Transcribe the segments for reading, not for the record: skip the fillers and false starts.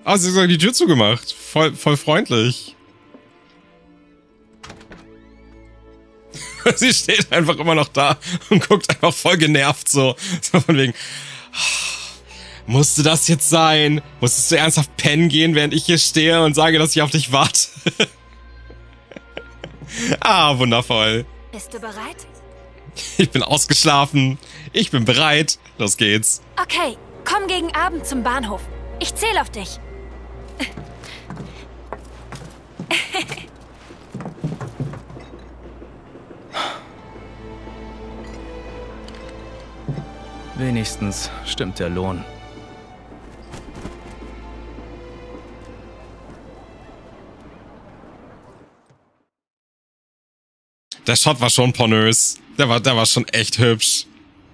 Ah, sie hat sogar die Tür zugemacht. Voll freundlich. Sie steht einfach immer noch da und guckt einfach voll genervt so. So von wegen, musste das jetzt sein? Musstest du ernsthaft pennen gehen, während ich hier stehe und sage, dass ich auf dich warte? Ah, wundervoll. Bist du bereit? Ich bin ausgeschlafen. Ich bin bereit. Los geht's. Okay, komm gegen Abend zum Bahnhof. Ich zähle auf dich. Wenigstens stimmt der Lohn. Der Shot war schon pornös. Der war schon echt hübsch.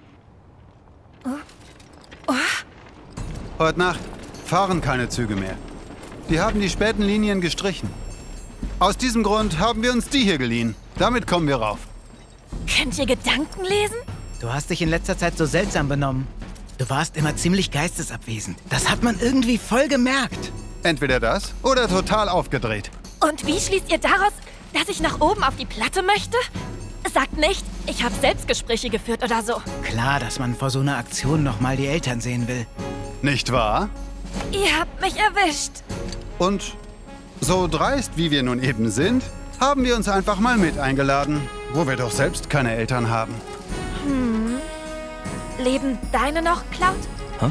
Heute Nacht fahren keine Züge mehr. Die haben die späten Linien gestrichen. Aus diesem Grund haben wir uns die hier geliehen. Damit kommen wir rauf. Könnt ihr Gedanken lesen? Du hast dich in letzter Zeit so seltsam benommen. Du warst immer ziemlich geistesabwesend. Das hat man irgendwie voll gemerkt. Entweder das oder total aufgedreht. Und wie schließt ihr daraus, dass ich nach oben auf die Platte möchte? Sagt nicht, ich habe Selbstgespräche geführt oder so. Klar, dass man vor so einer Aktion nochmal die Eltern sehen will. Nicht wahr? Ihr habt mich erwischt. Und so dreist, wie wir nun eben sind, haben wir uns einfach mal mit eingeladen, wo wir doch selbst keine Eltern haben. Leben deine noch, Cloud? Hä?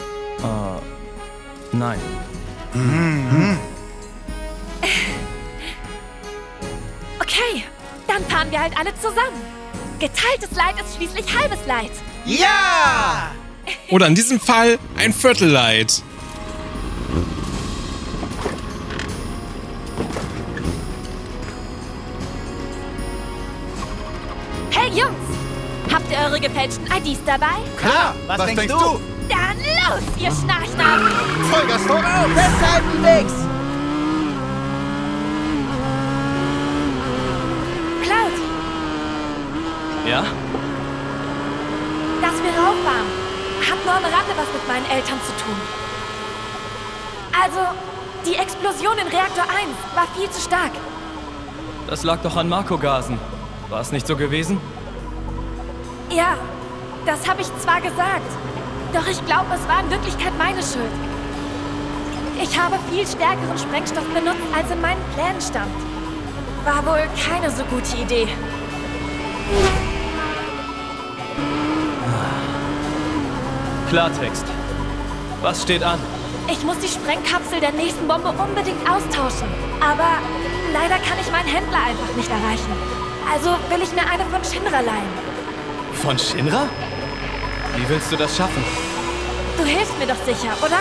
Nein. Okay, dann fahren wir halt alle zusammen. Geteiltes Leid ist schließlich halbes Leid. Ja! Oder in diesem Fall ein Viertelleid. Hey Jungs, habt ihr eure gefälschten IDs dabei? Klar, was denkst du? Dann los, ihr Schnarchnasen! Vollgas voraus! Festhalten, nix! Cloud, Ja? dass wir rauf waren, hat nur am Rande was mit meinen Eltern zu tun. Also, die Explosion in Reaktor 1 war viel zu stark. Das lag doch an Marco-Gasen. War es nicht so gewesen? Ja, das habe ich zwar gesagt, doch ich glaube, es war in Wirklichkeit meine Schuld. Ich habe viel stärkeren Sprengstoff benutzt, als in meinen Plänen stand. War wohl keine so gute Idee. Klartext. Was steht an? Ich muss die Sprengkapsel der nächsten Bombe unbedingt austauschen. Aber leider kann ich meinen Händler einfach nicht erreichen. Also will ich mir eine von Shinra leihen. Von Shinra? Wie willst du das schaffen? Du hilfst mir doch sicher, oder?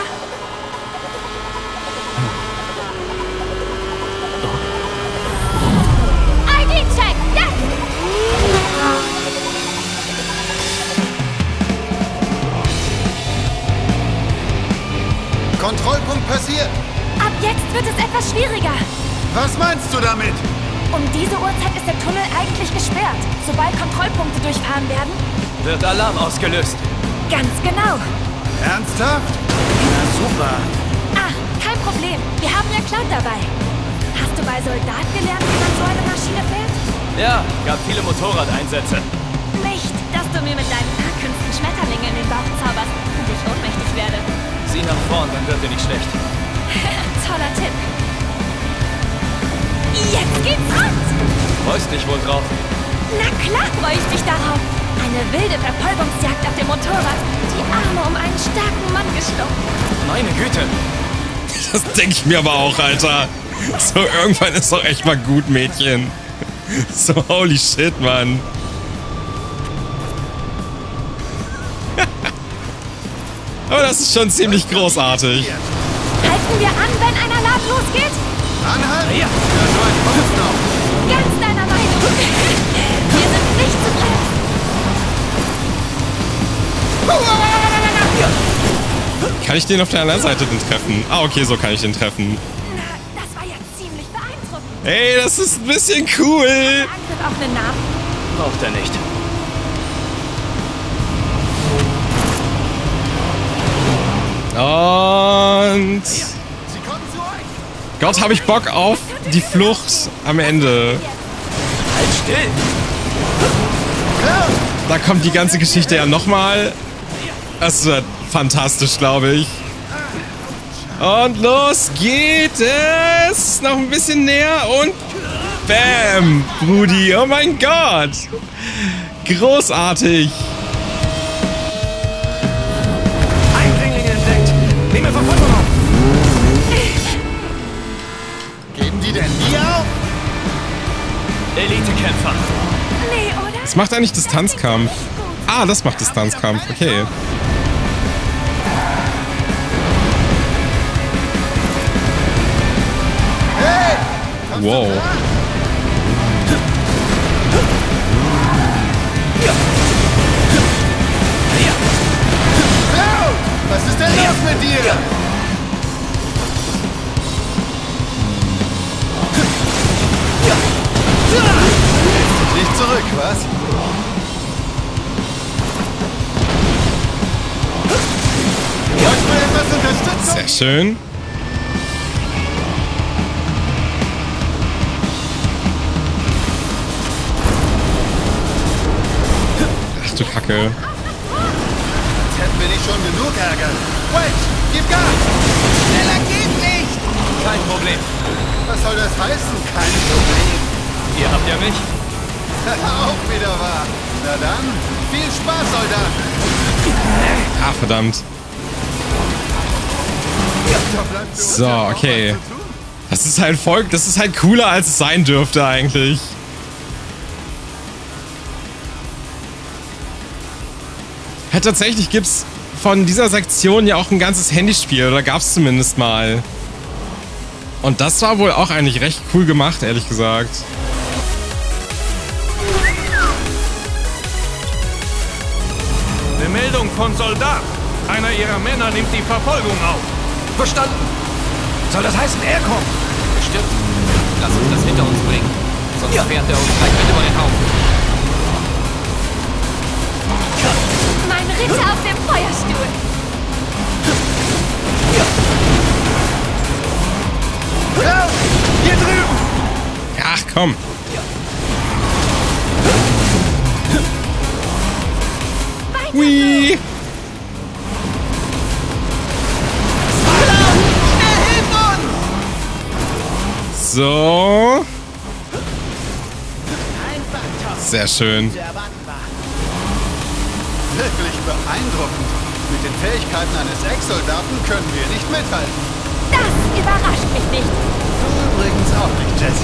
ID-Check, jetzt! Kontrollpunkt passiert! Ab jetzt wird es etwas schwieriger. Was meinst du damit? Um diese Uhrzeit ist der Tunnel eigentlich gesperrt. Sobald Kontrollpunkte durchfahren werden. Wird Alarm ausgelöst. Ganz genau. Ernsthaft? Na super. Ah, kein Problem. Wir haben ja Cloud dabei. Hast du bei Soldat gelernt, wie man so eine Maschine fährt? Ja, gab viele Motorradeinsätze. Nicht, dass du mir mit deinen Künsten Schmetterlinge in den Bauch zauberst und ich ohnmächtig werde. Sieh nach vorn, dann wird dir nicht schlecht. Toller Tipp. Jetzt geht's rund! Freust dich wohl drauf? Na klar freue ich dich darauf. Eine wilde Verfolgungsjagd auf dem Motorrad. Die Arme um einen starken Mann geschlungen. Meine Güte. Das denke ich mir aber auch, Alter. So, irgendwann ist doch echt mal gut, Mädchen. So, holy shit, Mann. Aber das ist schon ziemlich großartig. Halten wir an, wenn ein Alarm losgeht? Anhalten! Ja, so ein Fuß noch! Ganz deiner Meinung. Wir sind nicht zu bremsen. Kann ich den auf der anderen Seite denn treffen? Ah, okay, so kann ich den treffen. Na, das war ja ziemlich beeindruckend. Ey, das ist ein bisschen cool. Angriff auf einen Namen. Braucht er nicht. Und Gott, habe ich Bock auf die Flucht am Ende. Halt still! Da kommt die ganze Geschichte ja nochmal. Das wird fantastisch, glaube ich. Und los geht es. Noch ein bisschen näher und bam, Brudi. Oh mein Gott. Großartig. Eindringlinge entdeckt! Nehme Verfolgung auf! Geben die denn nie auf? Elitekämpfer! Nee, oder? Das macht eigentlich Distanzkampf. Ah, das macht Distanzkampf. Okay. Wow. Was ist denn los mit dir? Nicht zurück, was? Wollt mal etwas Unterstützung? Sehr schön. Ach du Kacke. Jetzt hätten wir nicht schon genug Ärger. Wedge, gib Gas! Schneller geht nicht! Kein Problem. Was soll das heißen? Kein Problem. Ihr habt ja mich. Auch wieder wahr. Na dann, viel Spaß, Soldat. Ah, verdammt. Da bleibt für uns So, ja noch okay. was zu tun. Das ist halt cooler, als es sein dürfte eigentlich. Ja, tatsächlich gibt's von dieser Sektion ja auch ein ganzes Handyspiel, oder gab's zumindest mal. Und das war wohl auch eigentlich recht cool gemacht, ehrlich gesagt. Eine Meldung von Soldat. Einer ihrer Männer nimmt die Verfolgung auf. Verstanden! Soll das heißen, er kommt? Bestimmt. Lass uns das hinter uns bringen. Sonst fährt er uns gleich mit über den Haufen. Mein Ritter auf dem Feuerstuhl. Hier drüben! Ach komm. Hui. So. Sehr schön. Wirklich beeindruckend. Mit den Fähigkeiten eines Ex-Soldaten können wir nicht mithalten. Das überrascht mich nicht. Du übrigens auch nicht, Jesse.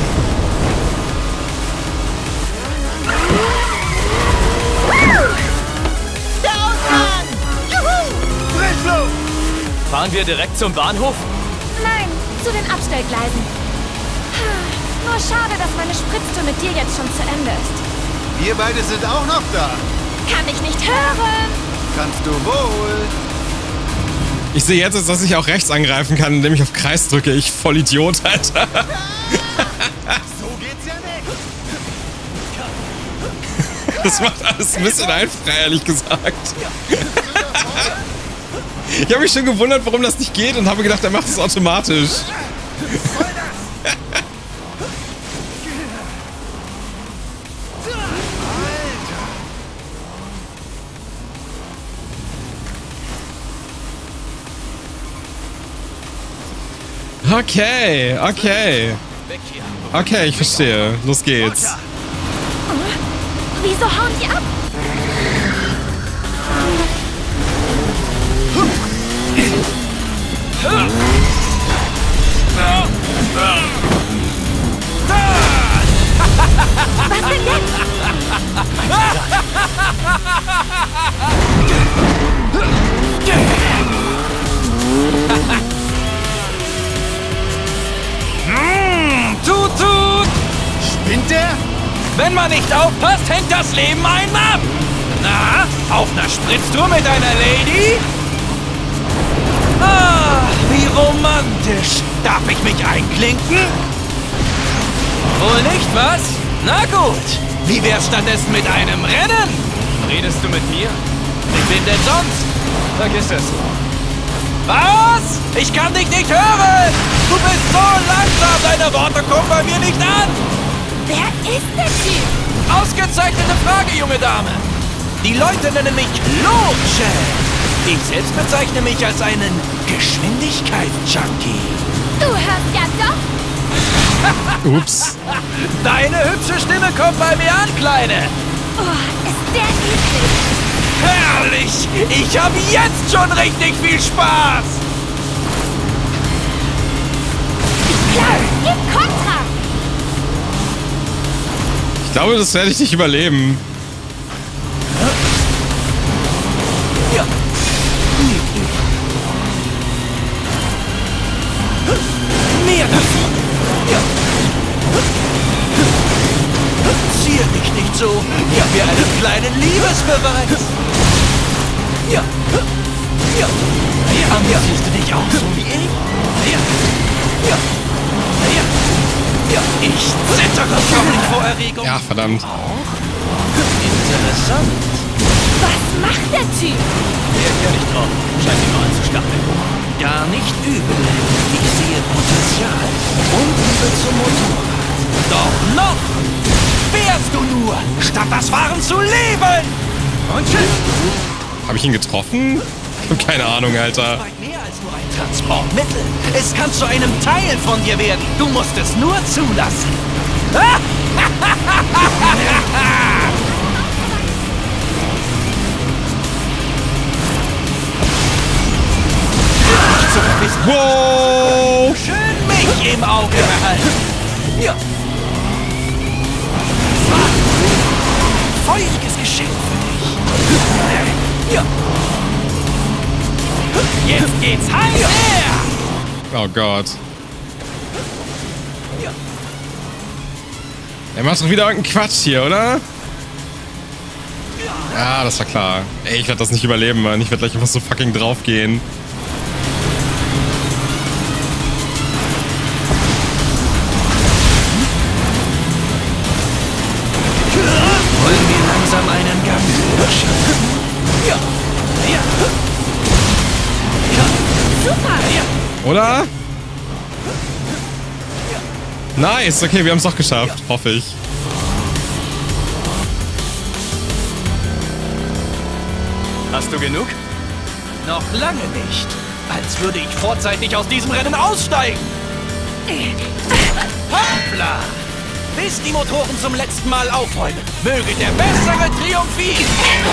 Der Ausgang! Juhu! Frischluft! Fahren wir direkt zum Bahnhof? Nein, zu den Abstellgleisen. Nur schade, dass meine Spritztour mit dir jetzt schon zu Ende ist. Wir beide sind auch noch da. Kann ich nicht hören. Kannst du wohl. Ich sehe jetzt, dass ich auch rechts angreifen kann, indem ich auf Kreis drücke. Ich Vollidiot, Alter. So geht's ja nicht. Das macht alles ein bisschen einfacher, ehrlich gesagt. Ich habe mich schon gewundert, warum das nicht geht und habe gedacht, er macht es automatisch. Okay, okay. Okay, ich verstehe. Los geht's. Wieso hauen die ab? Was denn jetzt? Tut, tut! Spinnt der? Wenn man nicht aufpasst, hängt das Leben einem ab! Na, auf einer Spritztour mit einer Lady? Ah, wie romantisch! Darf ich mich einklinken? Wohl nicht, was? Na gut. Wie wär's stattdessen mit einem Rennen? Redest du mit mir? Mit wem denn sonst? Vergiss es. Was? Ich kann dich nicht hören! Du bist so langsam, deine Worte kommen bei mir nicht an! Wer ist der Typ? Ausgezeichnete Frage, junge Dame. Die Leute nennen mich Loche. Ich selbst bezeichne mich als einen Geschwindigkeitsjunkie. Du hörst ja doch. Ups. Deine hübsche Stimme kommt bei mir an, Kleine. Oh, ist der niedlich. Herrlich! Ich habe jetzt schon richtig viel Spaß! Klaus, gib Kontra. Ich glaube, das werde ich nicht überleben. Ja. Mehr davon. Ja. Ziehe dich nicht so. Ich habe hier einen kleinen Liebesbeweis. Ja. Ja. Ja. Siehst du dich auch so wie ich? Ja. Ja. Ja. Ja. Ich zittere förmlich vor Erregung. Ja, verdammt. Auch? Interessant. Was macht der Typ? Reagier nicht drauf. Scheint ihn nur anzustacheln. Gar nicht übel. Ich sehe Potenzial und Liebe zum Motorrad. Doch noch fährst du nur, statt das Fahren zu leben. Und tschüss. Habe ich ihn getroffen? Ich habe keine Ahnung, Alter. Weit mehr als nur ein Transportmittel. Es kann zu einem Teil von dir werden. Du musst es nur zulassen. Wow! Schön mich im Auge behalten. Ja. Feuriges Geschenk für dich. Ja. Jetzt geht's heiß her. Oh Gott. Ja. Er macht doch wieder irgendeinen Quatsch hier, oder? Ja, das war klar. Ey, ich werde das nicht überleben, Mann. Ich werde gleich einfach so fucking draufgehen. Wollen wir langsam einen Gang überschreiten? Ja. Ja. Ja. Super. Ja. Oder? Nice, okay, wir haben es doch geschafft, hoffe ich. Hast du genug? Noch lange nicht. Als würde ich vorzeitig aus diesem Rennen aussteigen. Hoppla! Bis die Motoren zum letzten Mal aufräumen, möge der Bessere triumphieren.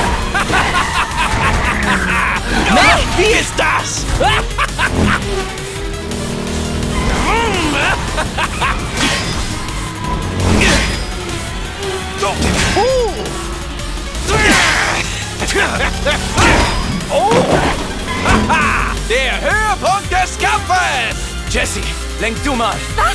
Na, wie ist das? Oh! Der Höhepunkt des Kampfes! Jesse, lenk du mal. Was?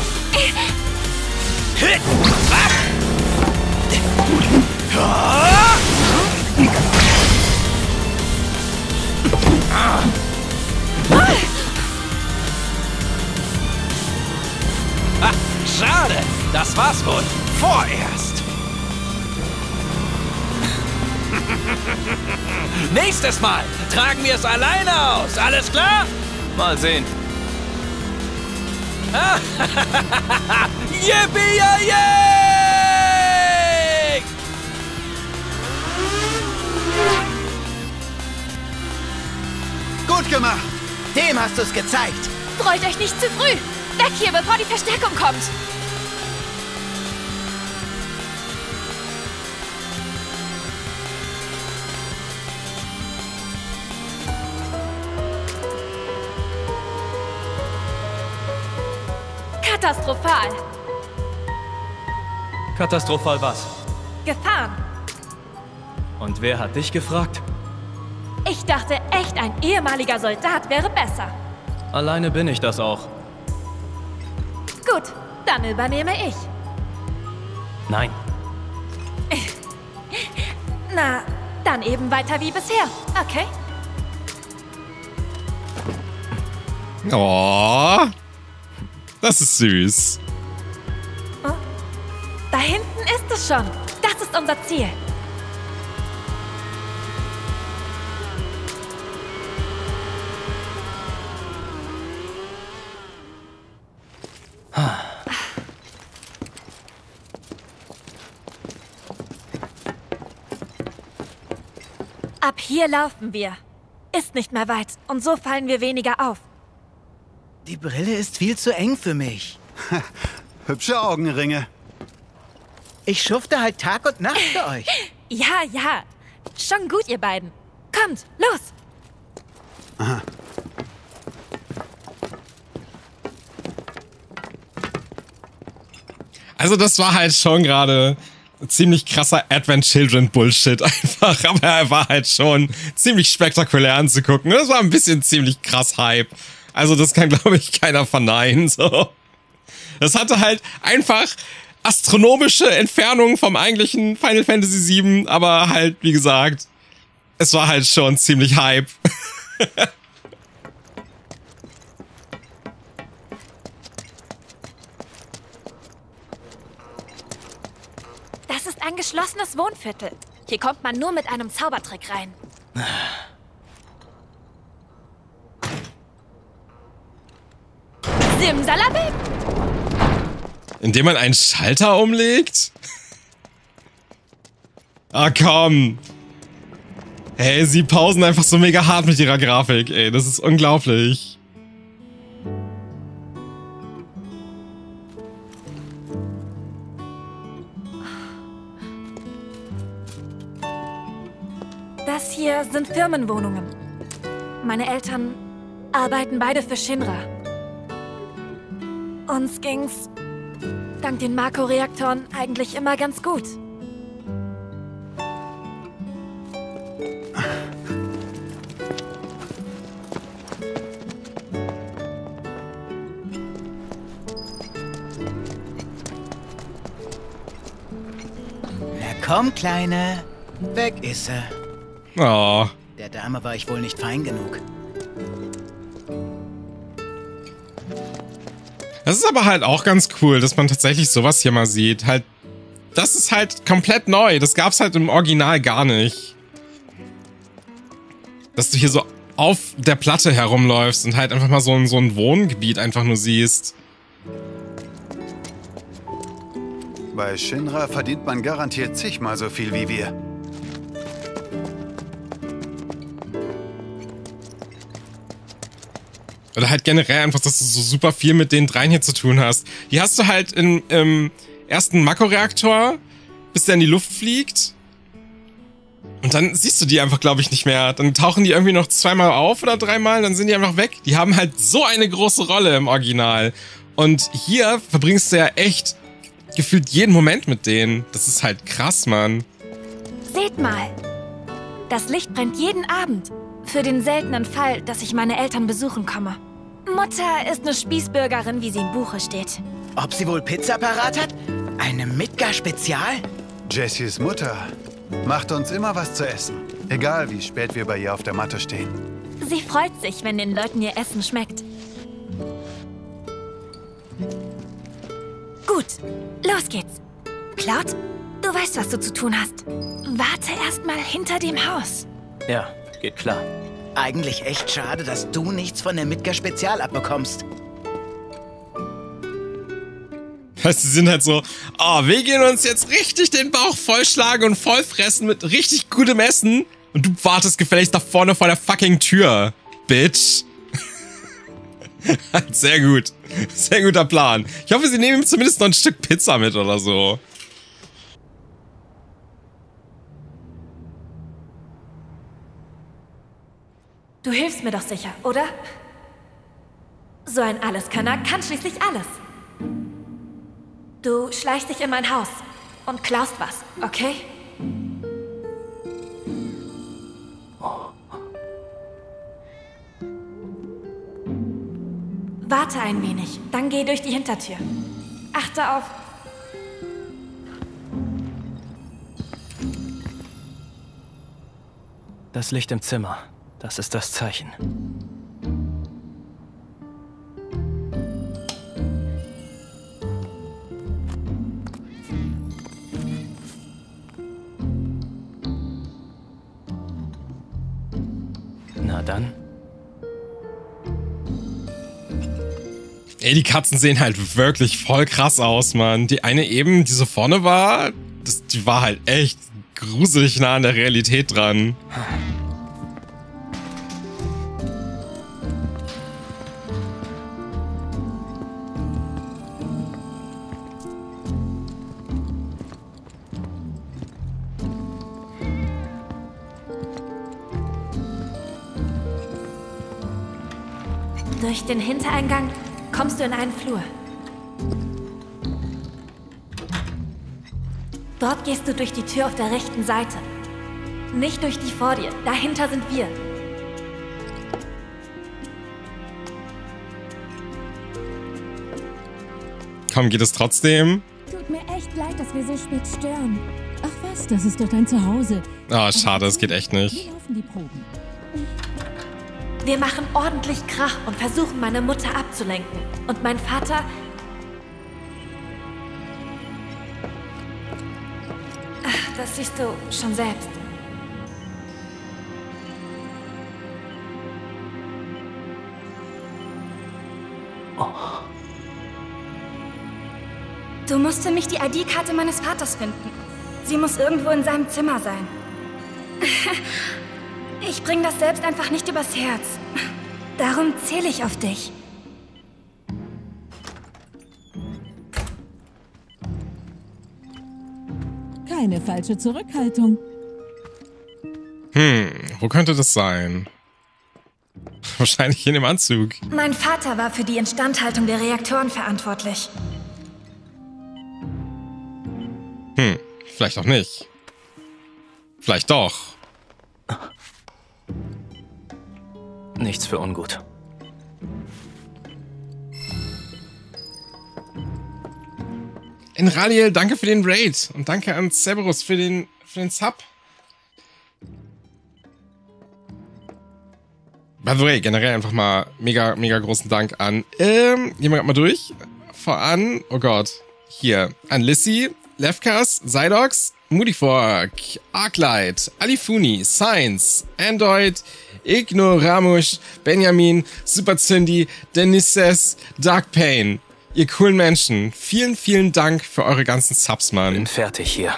Ah, schade, das war's wohl. Vorerst. Nächstes Mal tragen wir es alleine aus. Alles klar? Mal sehen. Yippie-yay! Gut gemacht. Dem hast du es gezeigt. Freut euch nicht zu früh. Weg hier, bevor die Verstärkung kommt. Katastrophal. Katastrophal was? Gefahren. Und wer hat dich gefragt? Ich dachte echt, ein ehemaliger Soldat wäre besser. Alleine bin ich das auch. Gut, dann übernehme ich. Nein. Na, dann eben weiter wie bisher, okay? Oh, das ist süß. Oh, da hinten ist es schon. Das ist unser Ziel. hier laufen wir. Ist nicht mehr weit und so fallen wir weniger auf. Die Brille ist viel zu eng für mich. Hübsche Augenringe. Ich schufte halt Tag und Nacht für euch. Ja, ja. Schon gut, ihr beiden. Kommt, los! Aha. Also das war halt schon gerade ziemlich krasser Advent Children Bullshit einfach, aber er war halt schon ziemlich spektakulär anzugucken. Das war ein bisschen ziemlich krass Hype. Also das kann, glaube ich, keiner verneinen. So. Das hatte halt einfach astronomische Entfernungen vom eigentlichen Final Fantasy VII, aber halt, wie gesagt, es war halt schon ziemlich Hype. Das ist ein geschlossenes Wohnviertel. Hier kommt man nur mit einem Zaubertrick rein. Simsalabim! Indem man einen Schalter umlegt? Ah, komm. Hey, sie pausen einfach so mega hart mit ihrer Grafik, ey. Das ist unglaublich. Das hier sind Firmenwohnungen. Meine Eltern arbeiten beide für Shinra. Uns ging's dank den Mako-Reaktoren eigentlich immer ganz gut. Na komm, Kleine. Weg ist sie. Oh. Der Dame war ich wohl nicht fein genug. Das ist aber halt auch ganz cool, dass man tatsächlich sowas hier mal sieht. Halt, das ist halt komplett neu. Das gab's halt im Original gar nicht. Dass du hier so auf der Platte herumläufst und halt einfach mal so ein Wohngebiet einfach nur siehst. Bei Shinra verdient man garantiert zigmal so viel wie wir. Oder halt generell einfach, dass du so super viel mit den dreien hier zu tun hast. Die hast du halt im ersten Mako-Reaktor, bis der in die Luft fliegt. Und dann siehst du die einfach, glaube ich, nicht mehr. Dann tauchen die irgendwie noch zweimal auf oder dreimal, dann sind die einfach weg. Die haben halt so eine große Rolle im Original. Und hier verbringst du ja echt gefühlt jeden Moment mit denen. Das ist halt krass, Mann. Seht mal. Das Licht brennt jeden Abend. Für den seltenen Fall, dass ich meine Eltern besuchen komme. Mutter ist eine Spießbürgerin, wie sie im Buche steht. Ob sie wohl Pizza parat hat? Eine Midgar-Spezial? Jessys Mutter macht uns immer was zu essen. Egal, wie spät wir bei ihr auf der Matte stehen. Sie freut sich, wenn den Leuten ihr Essen schmeckt. Gut, los geht's. Cloud, du weißt, was du zu tun hast. Warte erst mal hinter dem Haus. Ja, geht klar. Eigentlich echt schade, dass du nichts von der Midgar-Spezial abbekommst. Weißt du, sie sind halt so, oh, wir gehen uns jetzt richtig den Bauch vollschlagen und vollfressen mit richtig gutem Essen. Und du wartest gefälligst da vorne vor der fucking Tür, Bitch. Sehr gut. Sehr guter Plan. Ich hoffe, sie nehmen ihm zumindest noch ein Stück Pizza mit oder so. Du hilfst mir doch sicher, oder? So ein Alleskönner kann schließlich alles. Du schleichst dich in mein Haus und klaust was, okay? Warte ein wenig, dann geh durch die Hintertür. Achte auf... Das Licht im Zimmer. Das ist das Zeichen. Na dann. Ey, die Katzen sehen halt wirklich voll krass aus, Mann. Die eine eben, die so vorne war, die war halt echt gruselig nah an der Realität dran. Durch den Hintereingang kommst du in einen Flur. Dort gehst du durch die Tür auf der rechten Seite. Nicht durch die vor dir. Dahinter sind wir. Komm, geht es trotzdem? Tut mir echt leid, dass wir so spät stören. Ach was, das ist doch dein Zuhause. Ah, schade, es geht echt nicht. Wie laufen die Proben? Wir machen ordentlich Krach und versuchen, meine Mutter abzulenken. Und mein Vater... Ach, das siehst du schon selbst. Du musst für mich die ID-Karte meines Vaters finden. Sie muss irgendwo in seinem Zimmer sein. Ich bring das selbst einfach nicht übers Herz. Darum zähle ich auf dich. Keine falsche Zurückhaltung. Wo könnte das sein? Wahrscheinlich in dem Anzug. Mein Vater war für die Instandhaltung der Reaktoren verantwortlich. Vielleicht auch nicht. Vielleicht doch. Nichts für ungut. Enraliel, danke für den Raid. Und danke an Cerberus für den Sub. By the way, generell einfach mal mega großen Dank an, gehen wir gerade mal durch. Voran, oh Gott, hier, an Lissy, Lefkas, Zydox, Moodyfork, Arclight, Alifuni, Science, Android, Ignoramush, Benjamin, Superzindi, Denises, Dark Pain. Ihr coolen Menschen, vielen Dank für eure ganzen Subs, Mann. Bin fertig hier.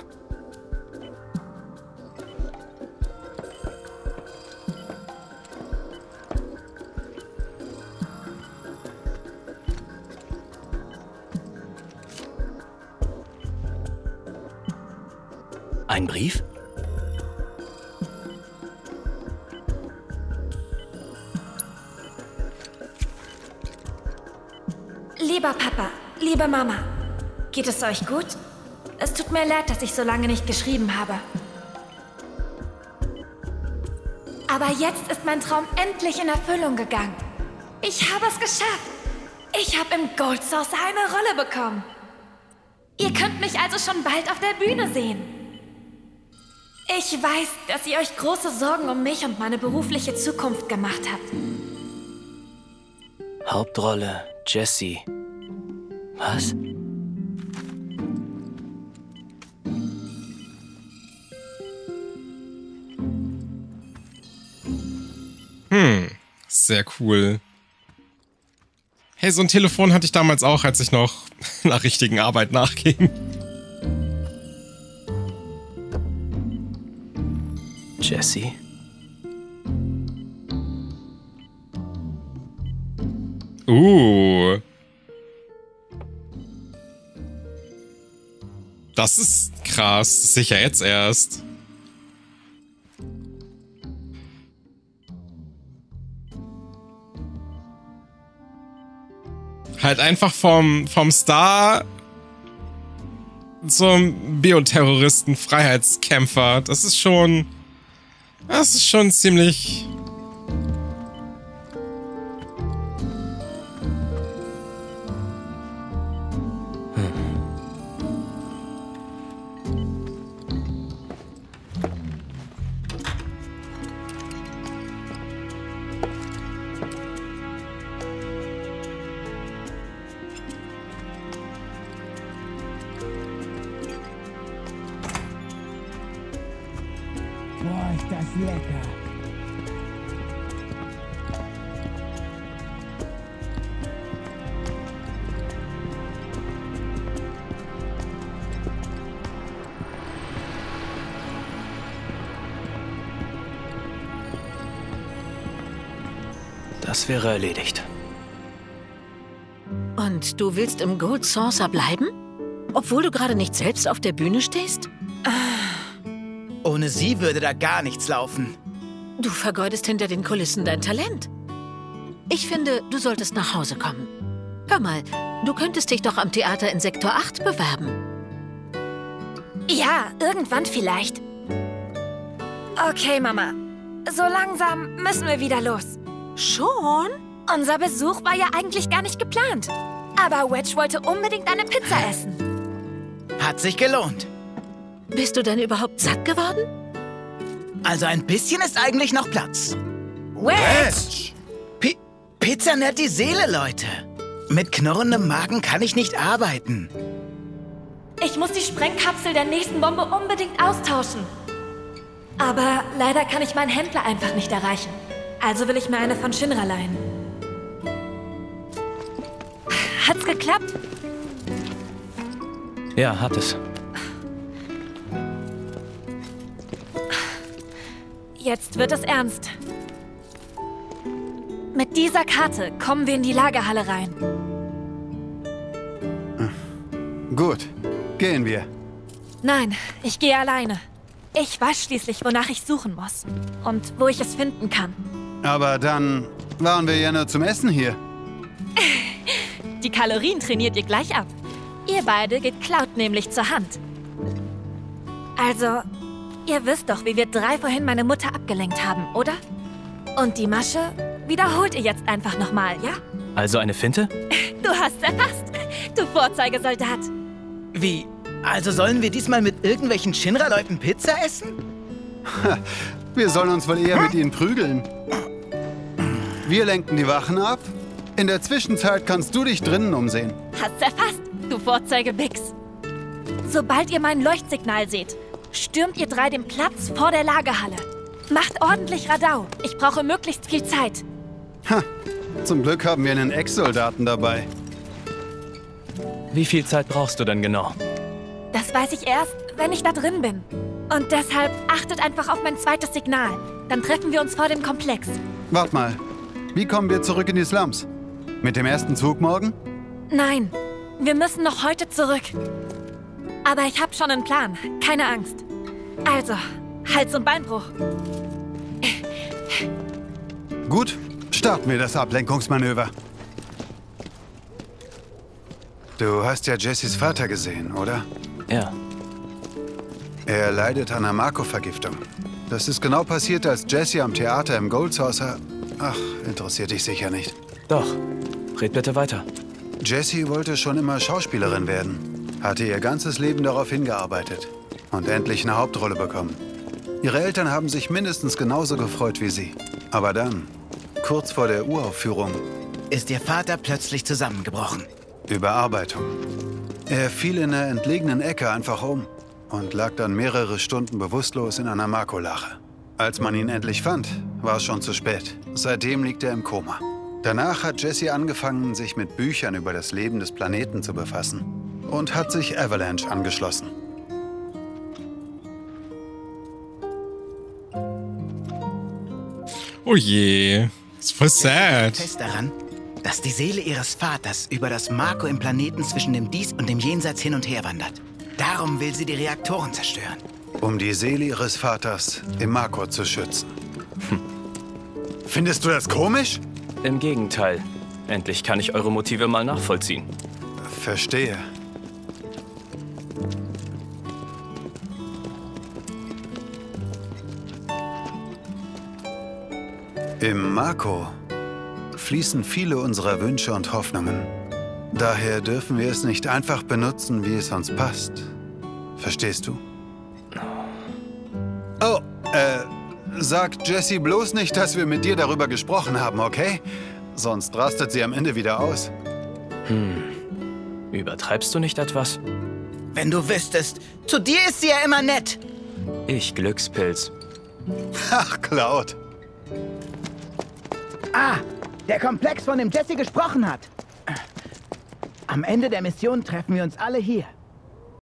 Ein Brief? Lieber Papa, liebe Mama, geht es euch gut? Es tut mir leid, dass ich so lange nicht geschrieben habe. Aber jetzt ist mein Traum endlich in Erfüllung gegangen. Ich habe es geschafft. Ich habe im Gold Saucer eine Rolle bekommen. Ihr könnt mich also schon bald auf der Bühne sehen. Ich weiß, dass ihr euch große Sorgen um mich und meine berufliche Zukunft gemacht habt. Hauptrolle, Jessie. Was? Sehr cool. Hey, so ein Telefon hatte ich damals auch, als ich noch nach richtigen Arbeit nachging. Jessie? Das ist krass. Das sehe ich ja jetzt erst. Halt einfach vom Star zum Bioterroristen, Freiheitskämpfer. Das ist schon ziemlich... Boah, ist das lecker. Das wäre erledigt. Und du willst im Gold Saucer bleiben? Obwohl du gerade nicht selbst auf der Bühne stehst? Ohne sie würde da gar nichts laufen. Du vergeudest hinter den Kulissen dein Talent. Ich finde, du solltest nach Hause kommen. Hör mal, du könntest dich doch am Theater in Sektor 8 bewerben. Ja, irgendwann vielleicht. Okay, Mama. So langsam müssen wir wieder los. Schon? Unser Besuch war ja eigentlich gar nicht geplant. Aber Wedge wollte unbedingt eine Pizza essen. Hat sich gelohnt. Bist du denn überhaupt satt geworden? Also ein bisschen ist eigentlich noch Platz. Wedge! Pizza nährt die Seele, Leute. Mit knurrendem Magen kann ich nicht arbeiten. Ich muss die Sprengkapsel der nächsten Bombe unbedingt austauschen. Aber leider kann ich meinen Händler einfach nicht erreichen. Also will ich mir eine von Shinra leihen. Hat's geklappt? Ja, hat es. Jetzt wird es ernst. Mit dieser Karte kommen wir in die Lagerhalle rein. Gut, gehen wir. Nein, ich gehe alleine. Ich weiß schließlich, wonach ich suchen muss. Und wo ich es finden kann. Aber dann waren wir ja nur zum Essen hier. Die Kalorien trainiert ihr gleich ab. Ihr beide geht Cloud nämlich zur Hand. Also, ihr wisst doch, wie wir 3 vorhin meine Mutter abgelenkt haben, oder? Und die Masche wiederholt ihr jetzt einfach nochmal, ja? Also eine Finte? Du hast erfasst, du Vorzeigesoldat. Wie? Also sollen wir diesmal mit irgendwelchen Shinra-Leuten Pizza essen? Wir sollen uns wohl eher mit ihnen prügeln. Wir lenken die Wachen ab. In der Zwischenzeit kannst du dich drinnen umsehen. Hast erfasst, du Vorzeigebix. Sobald ihr mein Leuchtsignal seht, stürmt ihr 3 den Platz vor der Lagerhalle. Macht ordentlich Radau. Ich brauche möglichst viel Zeit. Ha, zum Glück haben wir einen Ex-Soldaten dabei. Wie viel Zeit brauchst du denn genau? Das weiß ich erst, wenn ich da drin bin. Und deshalb achtet einfach auf mein zweites Signal. Dann treffen wir uns vor dem Komplex. Wart mal, wie kommen wir zurück in die Slums? Mit dem ersten Zug morgen? Nein, wir müssen noch heute zurück. Aber ich habe schon einen Plan, keine Angst. Also, Hals- und Beinbruch. Gut, starten wir das Ablenkungsmanöver. Du hast ja Jessys Vater gesehen, oder? Ja. Er leidet an einer Marco-Vergiftung. Das ist genau passiert, als Jessie am Theater im Gold Saucer... Ach, interessiert dich sicher nicht. Doch. Red bitte weiter. Jessie wollte schon immer Schauspielerin werden. Hatte ihr ganzes Leben darauf hingearbeitet. Und endlich eine Hauptrolle bekommen. Ihre Eltern haben sich mindestens genauso gefreut wie sie. Aber dann, kurz vor der Uraufführung... Ist ihr Vater plötzlich zusammengebrochen. Überarbeitung. Er fiel in einer entlegenen Ecke einfach um und lag dann mehrere Stunden bewusstlos in einer Marco-Lache. Als man ihn endlich fand, war es schon zu spät. Seitdem liegt er im Koma. Danach hat Jessie angefangen, sich mit Büchern über das Leben des Planeten zu befassen und hat sich Avalanche angeschlossen. Oh je, ist voll sad. Fest daran, dass die Seele ihres Vaters über das Marco im Planeten zwischen dem Dies und dem Jenseits hin und her wandert. Darum will sie die Reaktoren zerstören. Um die Seele ihres Vaters im Marco zu schützen. Findest du das komisch? Im Gegenteil. Endlich kann ich eure Motive mal nachvollziehen. Verstehe. Im Marco fließen viele unserer Wünsche und Hoffnungen. Daher dürfen wir es nicht einfach benutzen, wie es uns passt. Verstehst du? Oh, sag Jessie bloß nicht, dass wir mit dir darüber gesprochen haben, okay? Sonst rastet sie am Ende wieder aus. Übertreibst du nicht etwas? Wenn du wüsstest, zu dir ist sie ja immer nett. Ich Glückspilz. Ach, Cloud. Ah, der Komplex, von dem Jessie gesprochen hat. Am Ende der Mission treffen wir uns alle hier.